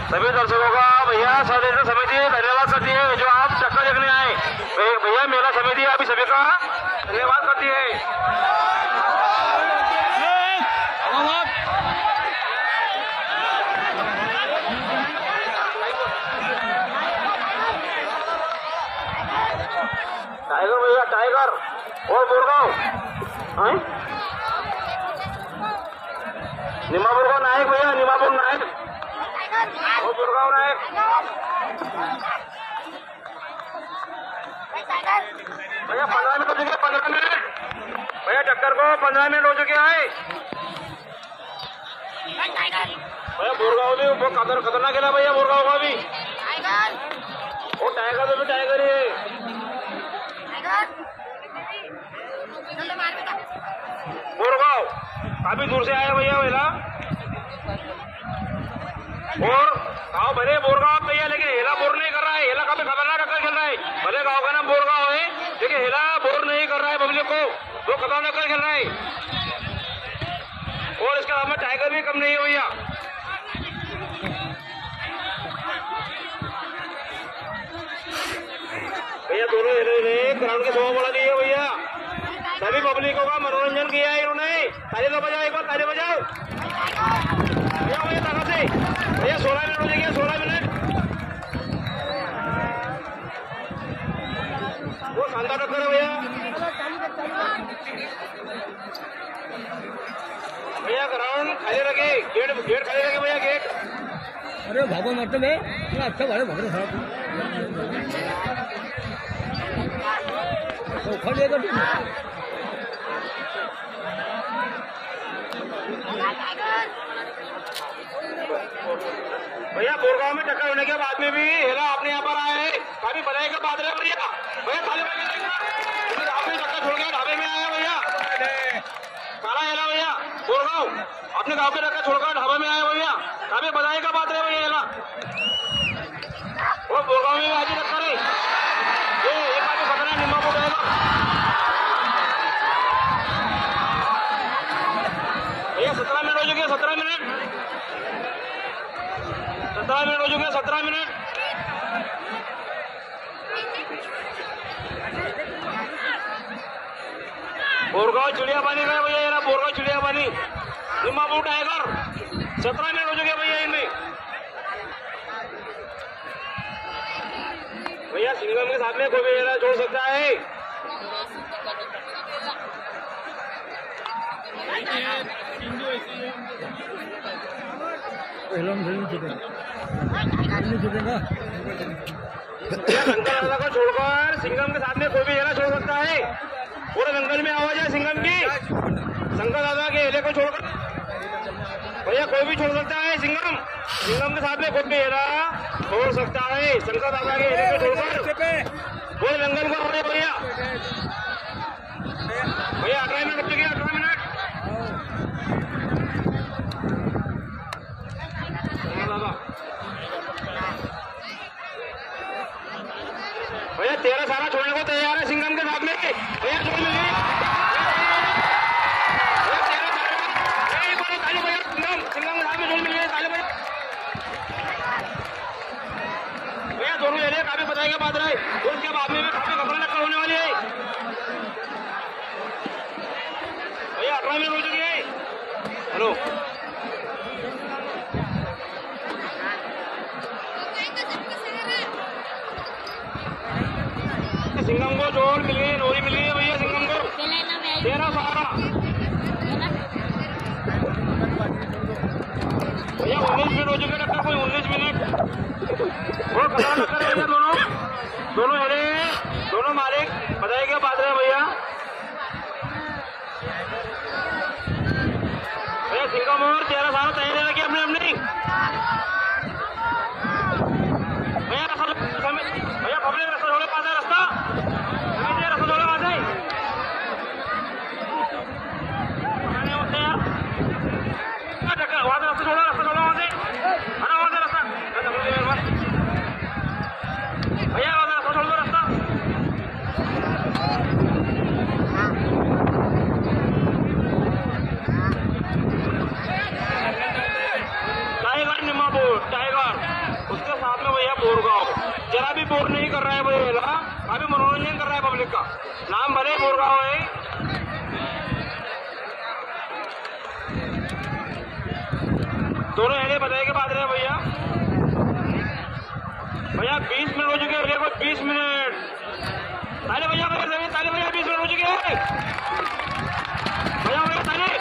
सभी दर्शकों का भैया सदस्य समिति धन्यवाद करती है जो आप टक्कर देखने आए। भैया मेला समिति अभी सभी का धन्यवाद करती है। टाइगर भैया टाइगर और बोरगांव निमापुर का नायक भैया निमापुर नायक और बोरगांव नायक भैया 15 मिनट हो चुके 15 मिनट भैया टक्कर को 15 मिनट हो चुके हैं भैया। बोरगांव भी वो खतरनाक है भैया बोरगांव का भी वो टाइगर तो भी टाइगर ही है। बोरगांव काफी दूर से आया भैया वेला और गाँव भले बोरगांव भैया लेकिन हेला बोर नहीं कर रहा है। हेला काफी खतरनाक टक्कर खेल रहा है। भले गाँव का नाम बोरगांव है लेकिन हेला बोर नहीं कर रहा है पब्लिक को। वो खतरनाक टक्कर खेल रहा है और इसके अलावा टाइगर भी कम नहीं है भैया। भैया दोनों ने ग्राउंड के शोभा बढ़ा दी है भैया। सभी पब्लिकों का मनोरंजन किया है इन्होंने। ताली तो बजाओ एक बार ताली बजाओ भैया। भैया ताकत से भैया 16 मिनट हो जाएंगे 16 मिनट। वो शानदार टक्कर है भैया। भैया ग्राउंड खाली रखे गेट खाली रखे भैया गेट। अरे भागो मत में अच्छा भाड़े भाग रहे खड़ेगा भैया। बोरगांव में टक्कर होने के बाद में भी हेला अपने यहाँ पर आए हैं। काफी बधाई का बात है भैया। भैया ताली आपने टक्कर छोड़ गया ढाबे में आया भैया। काला हेला भैया बोरगांव अपने गाँव के टक्कर छोड़कर ढाबे में आया भैया। काफी बधाई का बात है भैया हेला। वो बोरगांव में आज टक्कर है ये काफी खतरा निम्मा को गएगा भैया। 17 मिनट हो चुके 17 मिनट 17 मिनट हो चुके 17 मिनट। बोरगांव चिड़िया पानी गए भैया ये बोरगांव चिड़िया पानी निम्मापुर टाइगर 17 मिनट हो चुके भैया इनमें। भैया सिंगम के साथ में कोई भी हेला छोड़ सकता है। जंगल को छोड़कर सिंगम के साथ में कोई भी हेला छोड़ सकता है। पूरे जंगल में आवाज है सिंगम की। शंकर दादा के हेले को छोड़कर भैया कोई भी छोड़ सकता है। सिंगम के साथ में कोई भी हेला छोड़ सकता है। शंकर दादा के हेले को छोड़कर पूरे जंगल को हो रहे भैया। भैया 18 मिनट बच गए 18 मिनट। भैया 13 सारा छोड़ने को तैयार है सिंगम के साथ में भैया। जोड़ मिल गई सिंगम के साथ में जोड़ मिल गई ताली भैया। दोनों एरिया काफी बधाई का बात रहे और उसके बाद में भी काफी खतरनाक टक्कर होने वाली है भैया। 18 मिनट हो चुकी है। हेलो सिंगम को जोड़ मिल गई नोरी मिल गई भैया। सिंगम को 13 सारा भैया 19 मिनट हो चुके टक्कर कोई 19 मिनट। वो खतरा टक्कर भैया दोनों हेरे दोनों मालिक बधाई के पात्र है भैया। भैया सिंगम और 13 सारा तैयारी रखी अपने अपनी भैया। भैया पब्लिक रास्ता छोड़े पास है रास्ता रास्ता छोड़े पास है का नाम भले बोरगांव है। दोनों हेले बताए के बाद रहे भैया। भैया 20 मिनट हो चुके हैं, देखो 20 मिनट। ताले भैया, ताले भैया 20 मिनट हो चुके हैं भैया, भैया ताले।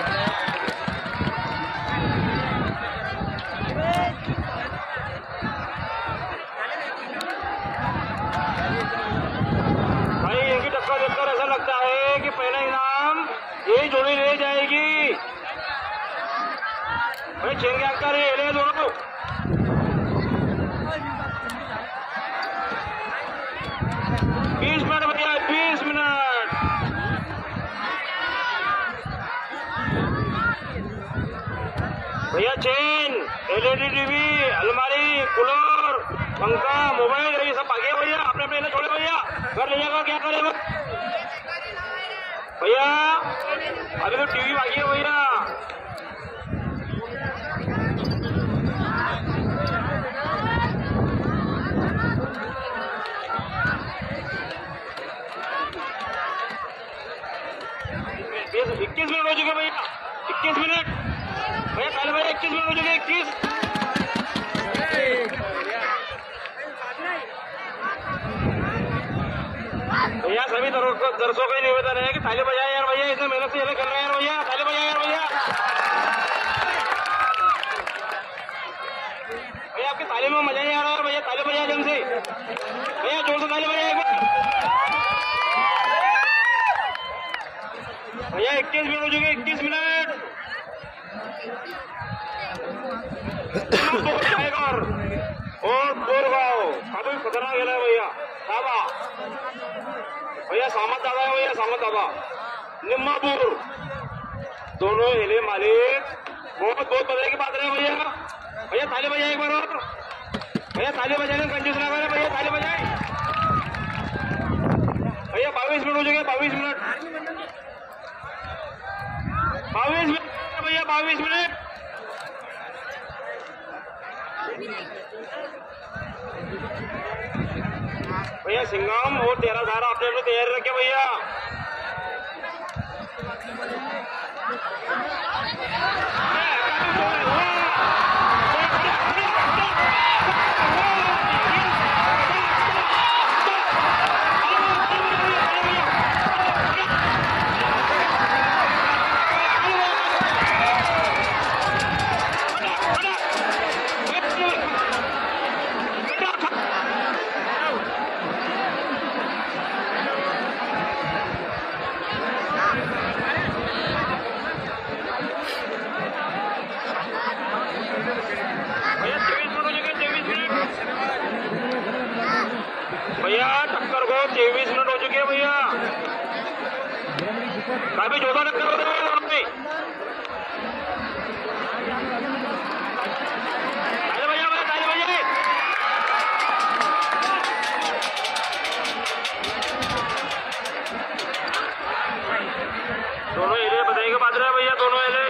भाई इनकी टक्कर देखकर ऐसा लगता है कि पहला इनाम यही जोड़ी ले जाएगी। भाई चेंगे आकर हेले दोनों। भैया चेन, एलईडी टीवी, अलमारी, कूलर, पंखा, मोबाइल, ये सब भागे भैया। अपने अपने ना छोड़े भैया, घर ले जाएगा क्या करेगा भैया। अभी तो टीवी भागी है भैया। ये 21 मिनट हो चुके भैया, 21 मिनट भैया। पहले भैया 21 मिनट हो चुके, 21। भैया सभी दर्शकों का निवेदन है कि ताली बजाए यार भैया, इतने मेहनत से कर रहे हैं यार भैया, ताली बजाए यार भैया। भैया आपकी ताली में मजा नहीं आ रहा है भैया, ताली बजाए जल्द से भैया, जोर से ताली बजाए भैया। 21 मिनट हो चुके, 21 मिनट। और बोरगांव काफी खतरनाक गेला है भैया। दादा भैया, सामत दादा है भैया, सामत दादा, निम्मापुर। दोनों हेले मालिक बहुत बहुत बधाई की बात रहे भैया। भैया ताली बजाए एक बार और भैया, ताली बजाने कंजूस ना करे भैया, ताली बजाए भैया। 22 मिनट हो चुके, 22 मिनट, 22 मिनट भैया, 22 मिनट। भैया सिंघम और 13 धारा अपने अपने तैयार रखे भैया। भैया टक्कर को 23 मिनट हो चुके हैं भैया, काफी जोरदार टक्कर हो रही है। ताली भैया, ताली भैया। दोनों एरिया बताइए बात रहे भैया, दोनों एरिया।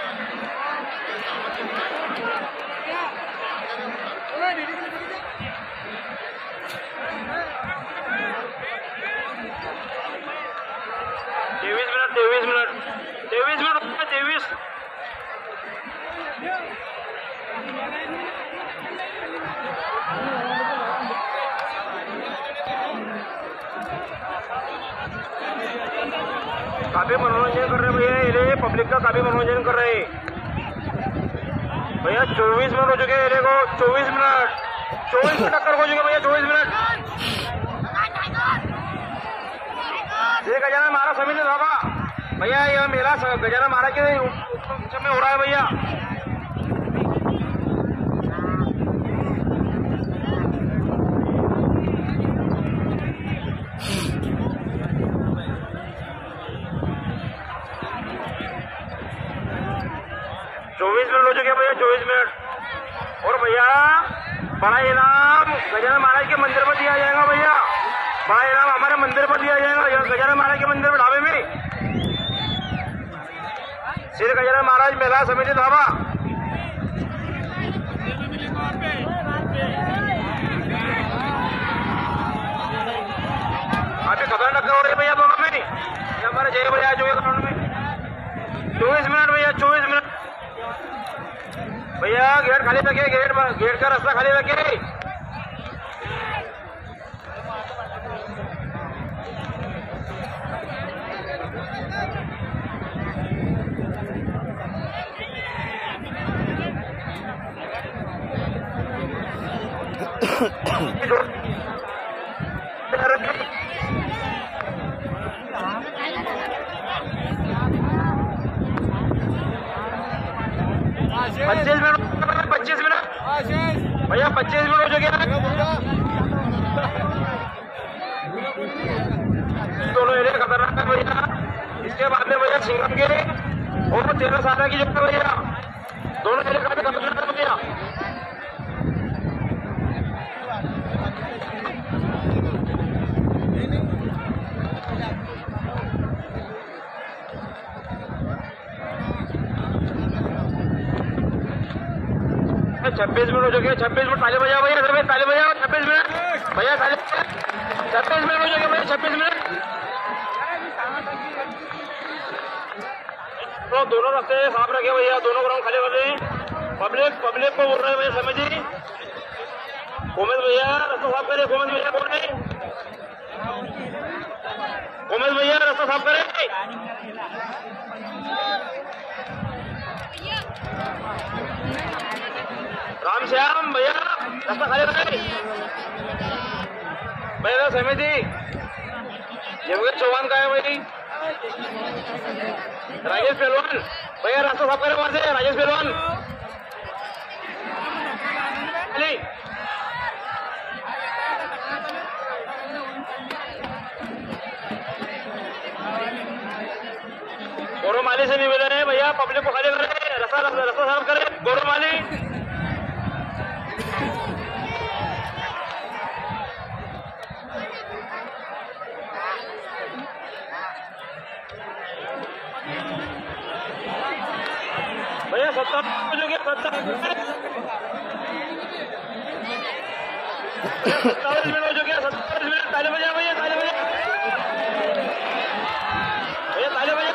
तेईस मिनट काफी मनोरंजन कर रहे भैया, ये पब्लिक का काफी मनोरंजन कर रहे भैया। 24 मिनट हो चुके हैं एरिया को, 24 मिनट, 24 मिनट टक्कर हो चुके भैया, 24 मिनट। ये गजानन महाराज समिति धाबा भैया, यह मेला गजानन महाराज के उत्सव में हो रहा है भैया। हो चुके भैया, 24 मिनट। और भैया बड़ा इनाम गजानन महाराज के मंदिर पर दिया जाएगा भैया, बड़ा इनाम हमारे मंदिर पर दिया जाएगा, गजानन महाराज के मंदिर में ढाबे में, श्री गजानन महाराज मेला समिति ढाबा। अभी खबर न करो जय भैया 24 राउंड में 24 मिनट भैया 24 मिनट भैया। गेट खाली रखे, गेट का रास्ता खाली रखे। पच्चीस मिनट भैया 25 मिनट हो चुके हैं। दोनों एरिया खतरनाक है भैया। इसके बाद में भैया सिंगम के और 13 साल की जगह भैया दोनों एरिया काफी खतरनाक है भैया। छब्बीस मिनट हो चुके हैं। 26 मिनट ताली बजा भैया, ताली बजा 26 मिनट भैया, ताली 26 मिनट हो चुके भैया। 26 मिनट तो दोनों रास्ते साफ रखे भैया, दोनों ग्राउंड खाली कर रहे हैं। पब्लिक को बोल रहे हैं भैया समझिए। कोमेश भैया रास्ता साफ करे, कोमेश भैया बोल रहे, कोमेश भैया रास्ता साफ करे। राम श्याम भैया रास्ता खाली रखे भैया। समिति योगेश चौहान का है भाई। राजेश पहलवान भैया रास्ता साफ करे वहां से। राजेश पहलवान गौरव माली से नहीं मिले हैं भैया। पब्लिक को खाली करे, रास्ता साफ करे गौरव माली। भैया 70 हो गया, 27 मिनट हो चुके हैं। 27 मिनट ताली बजा भैया, ताली बजा भैया, ताली बजा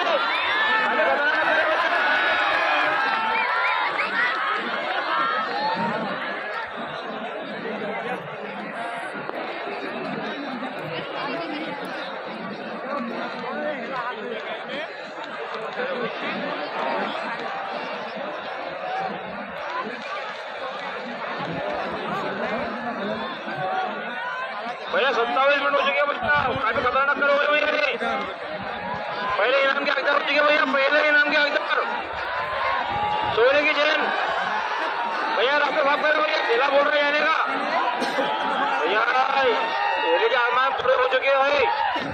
भैया। 27 मिनट हो चुके हैं बच्चा, काफी खतरनाक करो भैया। पहले इनाम के हकदार हो चुके भैया, पहले इनाम के हकदार सोने की चैन भैया। रास्ता साफ करो भैया, जिला बोल रहे जाने का भैया। एरिया के आसमान पूरे हो चुके हैं।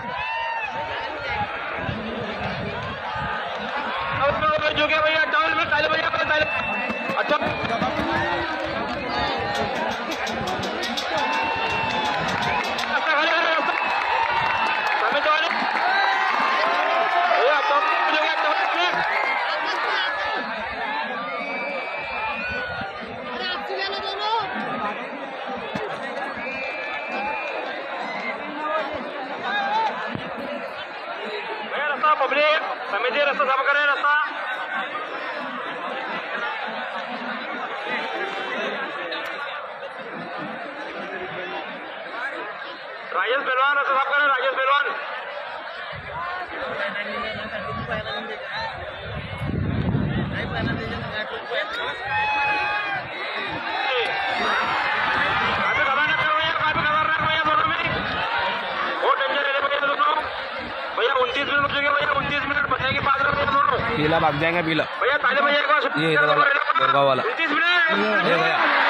28 मिनट हो चुके भैया, 28 मिनट ताली भैया, ताली। अच्छा पब्लिक समिति रास्ता साफ करे, रास्ता राजेश पहलवान रास्ता साफ करे, राजेश पहलवान। काफी खतरनाक भैया दोनों में, बहुत डेंजर है भैया दोनों भैया। 29 मिनट हो चुके भैया, 29 मिनट बचाए के पास रहे दोनों। पीला भाग जाएंगे पीला भैया, ताली बजाएगा ये गुड़गांव वाला। 29 मिनट भैया।